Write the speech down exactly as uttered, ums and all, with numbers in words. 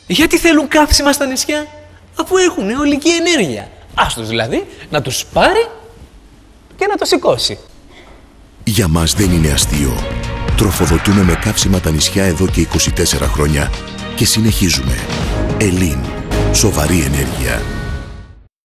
Γιατί θέλουν καύσιμα στα νησιά, αφού έχουν αιωλική ενέργεια? Άστος δηλαδή να τους πάρει και να το σηκώσει. Για μας δεν είναι αστείο. Τροφοδοτούμε με καύσιμα τα νησιά εδώ και είκοσι τέσσερα χρόνια και συνεχίζουμε. Ελλήν. Σοβαρή ενέργεια.